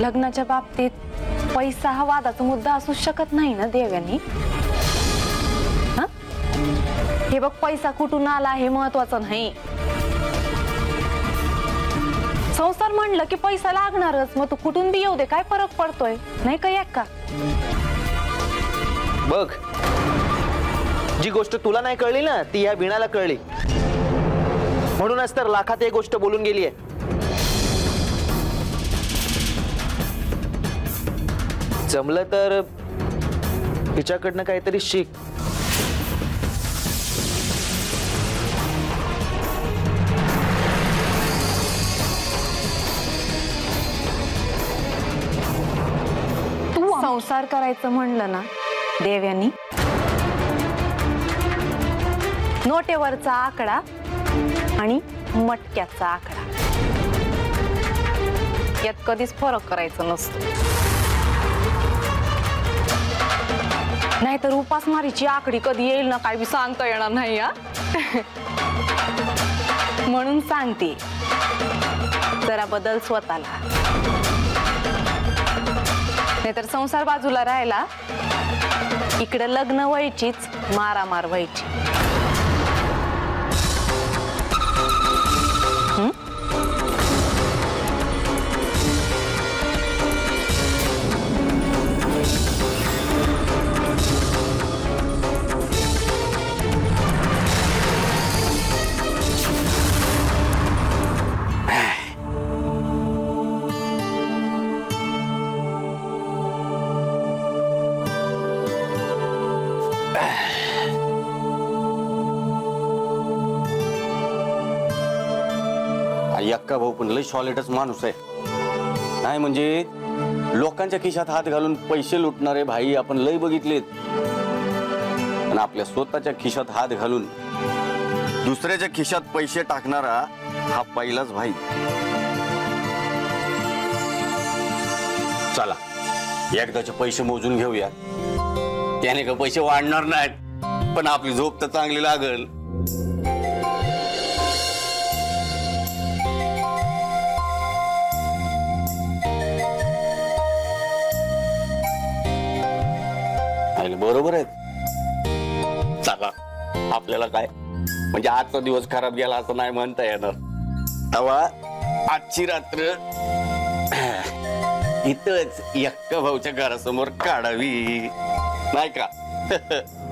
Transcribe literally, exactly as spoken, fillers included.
लग्नाच्या बाबतीत पैसा हा वादाचा मुद्दा असू शकत नाही ना देव्यानी? हे बघ, पैसा कुठून आला हे महत्वाचं नाही. संसार म्हणलं की पैसा लागणारच, मग तू कुठून बी येऊ दे, काय फरक पडतोय? नाही का एक का? बघ, जी गोष्ट तुला नाही कळली ना ती या वीणाला कळली, म्हणूनच तर लाखात एक गोष्ट बोलून गेली आहे. जमलं तर तिच्याकडनं काहीतरी शिक. तू संसार करायचं म्हणलं ना देव्यानी, नोटेवरचा आकडा आणि मटक्याचा आकडा यात कधीच फरक करायचा नसतो, नाहीतर उपासमारीची आकडी कधी येईल ना काय बी सांगता येणार नाही. हा म्हणून सांगते, जरा बदल स्वतःला, नाहीतर संसार बाजूला राहिला, इकडे लग्न व्हायचीच मारामार व्हायची. अक्का भाऊ पण लय सॉलिडच माणूस आहे. नाही म्हणजे लोकांच्या खिशात हात घालून पैसे लुटणारे भाई आपण लय बघितलेत, पण आपल्या स्वतःच्या खिशात हात घालून दुसऱ्याच्या खिशात पैसे टाकणारा हा पहिलाच भाई. चला एकदाचे पैसे मोजून घेऊया, त्याने का पैसे वाढणार नाहीत, पण आपली झोप तर चांगली लागल. बरोबर आहे. चला आपल्याला काय म्हणजे आजचा दिवस खराब गेला असं नाही म्हणता येणार. तेव्हा आजची रात्र इथंच एक्का भाऊच्या घरासमोर काढावी नाही का?